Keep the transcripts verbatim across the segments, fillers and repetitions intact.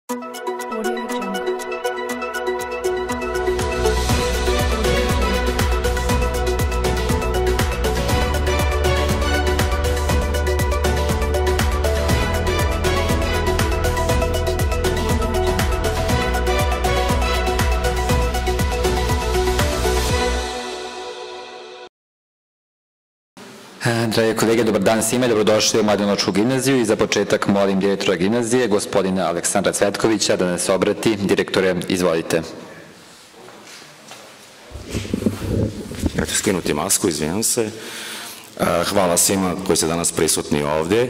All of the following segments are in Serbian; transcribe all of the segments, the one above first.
Drage kolege, dobar dan svima i dobrodošli u Mladenovačku gimnaziju i za početak molim direktora gimnazije, gospodina Aleksandra Cvetkovića, da nas obrati. Direktore, izvolite. Ja ću skinuti masku, izvijem se. Hvala svima koji ste danas prisutni ovde.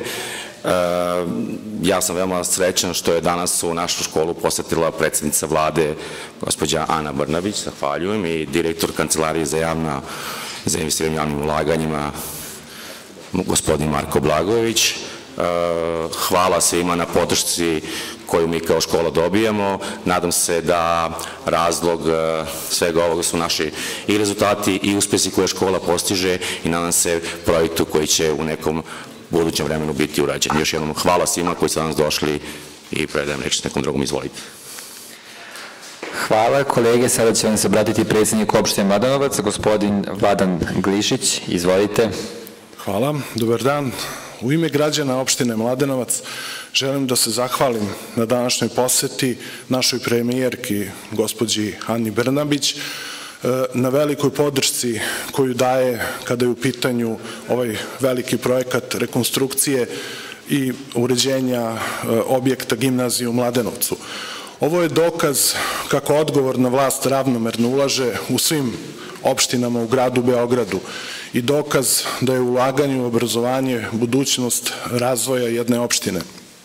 Ja sam veoma srećan što je danas u našu školu posetila predsjednica vlade, gospođa Ana Brnabić, zahvaljujem, i direktor Kancelarije za javna za investiranje javnim ulaganjima, gospodin Marko Blagojević. Hvala svima na podršci koju mi kao škola dobijamo. Nadam se da razlog svega ovoga su naši i rezultati i uspesi koje škola postiže i nadam se projektu koji će u nekom budućem vremenu biti urađen. Još jednom hvala svima koji su danas došli i predajem reč nekom drugom, izvolite. Hvala kolege, sada će vam se obratiti predsjednik opštine Mladenovac, gospodin Vladan Glišić, izvolite. Hvala, dobar dan. U ime građana opštine Mladenovac želim da se zahvalim na današnjoj poseti našoj premijerki, gospođi Ani Brnabić, na velikoj podršci koju daje kada je u pitanju ovaj veliki projekat rekonstrukcije i uređenja objekta gimnazije u Mladenovcu. Ovo je dokaz kako odgovorna vlast ravnomerno ulaže u svim opštinama u gradu Beogradu i dokaz da je ulaganje u obrazovanje budućnost razvoja jedne opštine.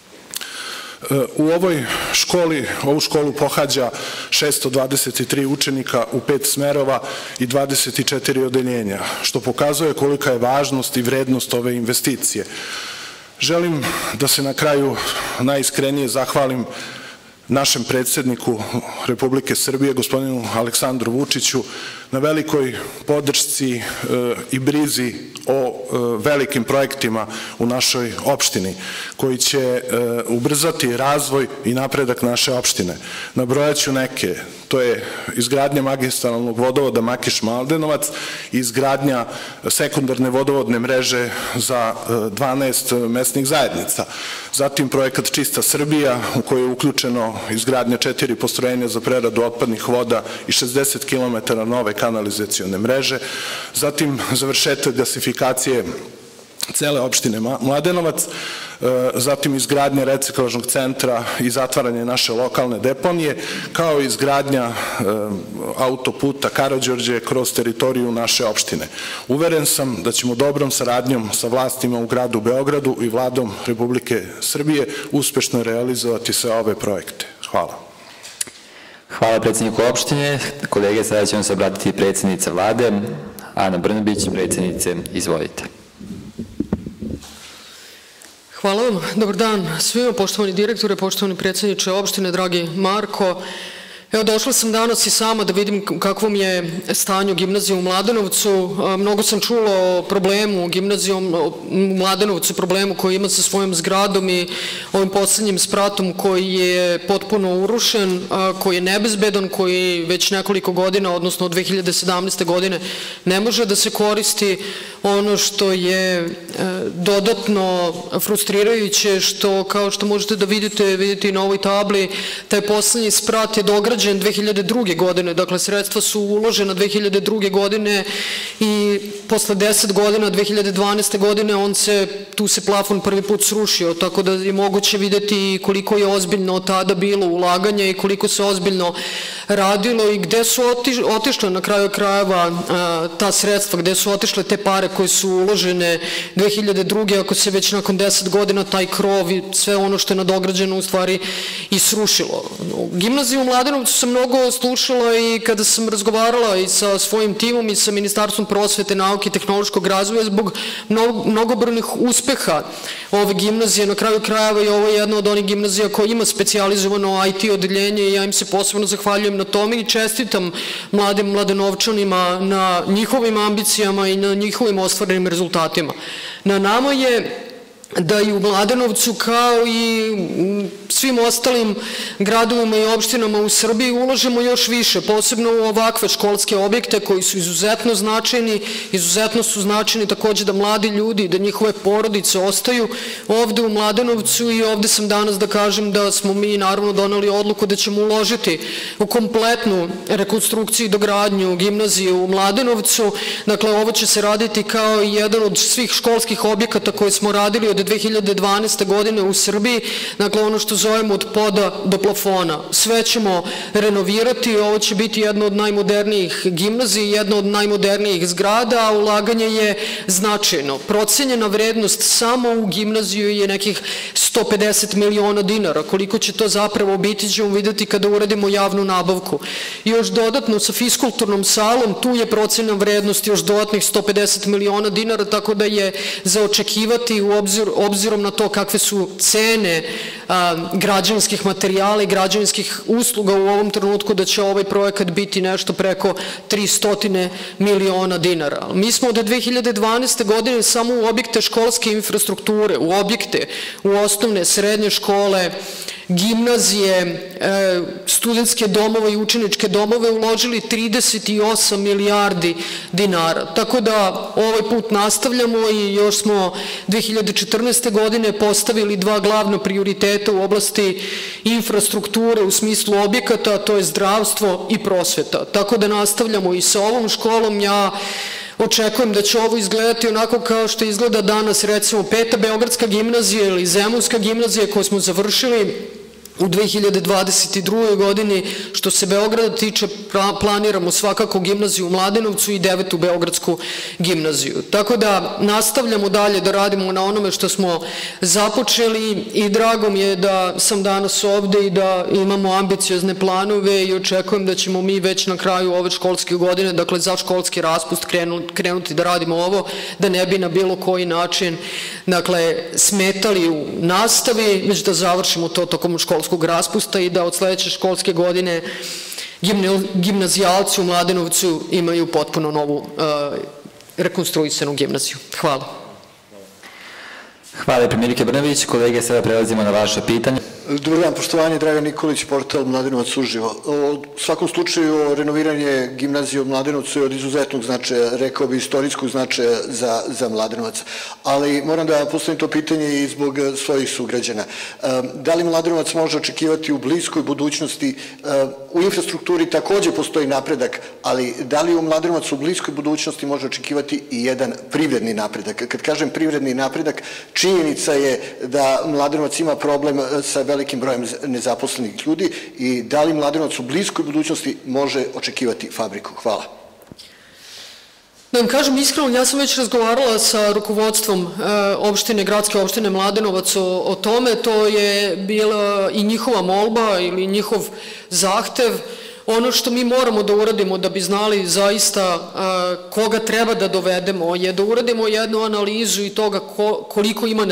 U ovoj školi, ovu školu pohađa šesto dvadeset tri učenika u pet smerova i dvadeset četiri odeljenja, što pokazuje kolika je važnost i vrednost ove investicije. Želim da se na kraju najiskrenije zahvalim našem predsjedniku Republike Srbije, gospodinu Aleksandru Vučiću, na velikoj podršci i brizi o velikim projektima u našoj opštini, koji će ubrzati razvoj i napredak naše opštine. Nabrojaću neke, to je izgradnja magistralnog vodovoda Makiš-Mladenovac i izgradnja sekundarne vodovodne mreže za dvanaest mesnih zajednica. Zatim projekat Čista Srbija, u kojoj je uključeno izgradnja četiri postrojenja za preradu otpadnih voda i šezdeset kilometara nove kanalizacione mreže. Zatim završetak gasifikacije cele opštine Mladenovac, zatim izgradnja reciklažnog centra i zatvaranje naše lokalne deponije, kao i izgradnja autoputa Karađorđe kroz teritoriju naše opštine. Uveren sam da ćemo dobrom saradnjom sa vlastima u gradu Beogradu i Vladom Republike Srbije uspešno realizovati sve ove projekte. Hvala. Hvala predsjedniku opštine. Kolege, sada će vam se obratiti predsjednica vlade, Ana Brnabić. Predsjednice, izvolite. Hvala vam, dobar dan svima, poštovani direktore, poštovani predsjedniče opštine, dragi Marko. Evo, došla sam danas i sama da vidim kakvom je stanju gimnazije u Mladenovcu. Mnogo sam čula o problemu gimnazijom u Mladenovcu, problemu koji ima sa svojom zgradom i ovim poslednjim spratom koji je potpuno urušen, koji je nebezbedan, koji već nekoliko godina, odnosno od dve hiljade sedamnaeste. godine, ne može da se koristi. Ono što je dodatno frustrirajuće, što kao što možete da vidite, vidite i na ovoj tabli, taj poslednji sprat je dograđen dve hiljade druge. godine, dakle sredstva su uložena dve hiljade druge. godine i posle deset godina, dve hiljade dvanaeste. godine, on se, tu se plafon prvi put srušio, tako da je moguće videti koliko je ozbiljno od tada bilo ulaganja i koliko se ozbiljno radilo i gde su otišle na kraju krajeva ta sredstva, gde su otišle te pare koje su uložene dve hiljade druge. ako se već nakon deset godina taj krov i sve ono što je nadograđeno u stvari i srušilo. U gimnaziji u Mladenovcu sam mnogo slušala i kada sam razgovarala i sa svojim timom i sa Ministarstvom prosvete, nauke i tehnološkog razvoja zbog mnogobrojnih uspeha ove gimnazije. Na kraju krajeva i ovo je jedna od onih gimnazija koja ima specijalizovano I T odeljenje i ja im se posebno zahvaljujem na tome i čestitam mladim Mladenovčanima na njihovim ambicijama i na njihovim ostvarenim rezultatima. Na nama je da i u Mladenovcu kao i svim ostalim gradovima i opštinama u Srbiji ulažemo još više, posebno u ovakve školske objekte koji su izuzetno značajni, izuzetno su značajni takođe da mladi ljudi, da njihove porodice ostaju ovde u Mladenovcu i ovde sam danas da kažem da smo mi naravno donali odluku da ćemo uložiti u kompletnu rekonstrukciju i dogradnju gimnazije u Mladenovcu. Dakle, ovo će se raditi kao i jedan od svih školskih objekata koje smo radili od dve hiljade dvanaeste. godine u Srbiji, dakle ono što zovemo od poda do plafona. Sve ćemo renovirati, ovo će biti jedna od najmodernijih gimnazija, jedna od najmodernijih zgrada, a ulaganje je značajno. Procenjena vrednost samo u gimnaziju je nekih sto pedeset miliona dinara. Koliko će to zapravo biti ćemo videti kada uradimo javnu nabavku. Još dodatno sa fiskulturnom salom, tu je procenjena vrednost još dodatnih sto pedeset miliona dinara, tako da je za očekivati u obzir, obzirom na to kakve su cene a, građevinskih materijala i građevinskih usluga u ovom trenutku da će ovaj projekat biti nešto preko tristo miliona dinara. Mi smo od dve hiljade dvanaeste. godine samo u objekte školske infrastrukture, u objekte, u osnovne, srednje škole, gimnazije, studentske domove i učeničke domove uložili trideset osam milijardi dinara. Tako da ovaj put nastavljamo i još smo dve hiljade četrnaeste. godine postavili dva glavna prioriteta u oblasti infrastrukture u smislu objekata, to je zdravstvo i prosveta. Tako da nastavljamo i sa ovom školom. Ja očekujem da će ovo izgledati onako kao što izgleda danas, recimo Peta Beogradska gimnazija ili Zemunska gimnazija koju smo završili u dve hiljade dvadeset drugoj. godini. Što se Beograda tiče, planiramo svakako gimnaziju u Mladenovcu i devetu Beogradsku gimnaziju. Tako da nastavljamo dalje da radimo na onome što smo započeli i drago mi je da sam danas ovde i da imamo ambiciozne planove i očekujem da ćemo mi već na kraju ove školske godine, dakle za školski raspust, krenuti da radimo ovo, da ne bi na bilo koji način dakle smetali u nastavi, već da završimo to tokom školskog raspusta i da od sledeće školske godine gimnazijalci u Mladenovcu imaju potpuno novu rekonstruisanu gimnaziju. Hvala. Hvala premijerke Brnabić. Kolege, sada prelazimo na vaše pitanje. Dobar dan, poštovanje, Dragan Nikolić, portal Mladenovac uživo. U svakom slučaju, renoviranje gimnazije u Mladenovcu je od izuzetnog značaja, rekao bi istorijskog značaja za, za Mladenovac. Ali moram da postavim to pitanje i zbog svojih sugrađana. Da li Mladenovac može očekivati u bliskoj budućnosti, u infrastrukturi takođe postoji napredak, ali da li u Mladenovac u bliskoj budućnosti može očekivati i jedan privredni napredak? Kad kažem privredni napredak, činjenica je da Mladenovac ima problem sa velikim brojem nezaposlenih ljudi i da li Mladenovac u bliskoj budućnosti može očekivati fabriku? Hvala. Da vam kažem iskreno, ja sam već razgovarala sa rukovodstvom opštine, gradske opštine Mladenovac o, o tome, to je bila i njihova molba ili njihov zahtev. Ono što mi moramo da uradimo da bi znali zaista koga treba da dovedemo je da uradimo jednu analizu i toga koliko ima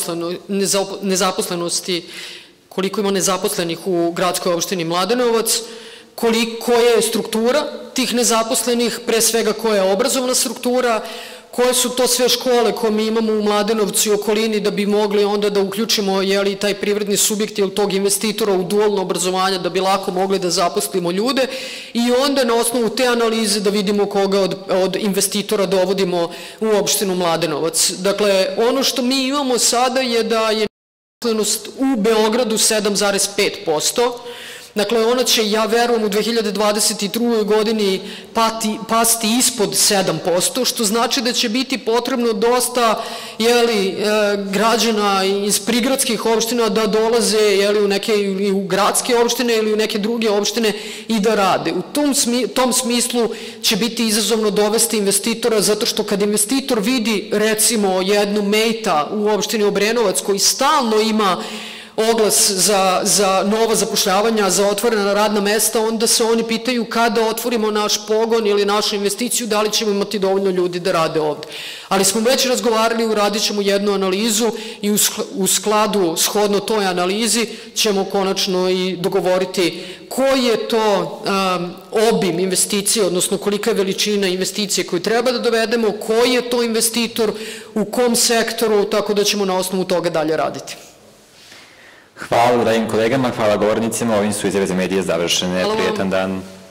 nezaposlenosti, koliko ima nezaposlenih u gradskoj opštini Mladenovac, koja je struktura tih nezaposlenih, pre svega koja je obrazovna struktura, koje su to sve škole koje mi imamo u Mladenovcu i okolini da bi mogli onda da uključimo jeli, taj privredni subjekt ili tog investitora u dualno obrazovanje da bi lako mogli da zaposlimo ljude i onda na osnovu te analize da vidimo koga od, od investitora dovodimo u opštinu Mladenovac. Dakle, ono što mi imamo sada je da je nezaposlenost u Beogradu sedam zarez pet posto. Dakle, ona će, ja verujem, u dve hiljade dvadeset drugoj. godini pati, pasti ispod sedam posto, što znači da će biti potrebno dosta jeli, e, građana iz prigradskih opština da dolaze jeli, u neke ili u gradske opštine ili u neke druge opštine i da rade. U tom, smi, tom smislu će biti izazovno dovesti investitora, zato što kad investitor vidi, recimo, jednu Mejta u opštini Obrenovac koji stalno ima oglas za, za nova zapošljavanja, za otvorena radna mesta, onda se oni pitaju kada otvorimo naš pogon ili našu investiciju, da li ćemo imati dovoljno ljudi da rade ovde. Ali smo već razgovarali, uradit ćemo jednu analizu i u skladu, shodno toj analizi, ćemo konačno i dogovoriti koji je to obim investicije, odnosno kolika je veličina investicije koju treba da dovedemo, koji je to investitor, u kom sektoru, tako da ćemo na osnovu toga dalje raditi. Hvala dragim kolegama, hvala govornicima, ovim su izjave za medije završene. Prijetan dan.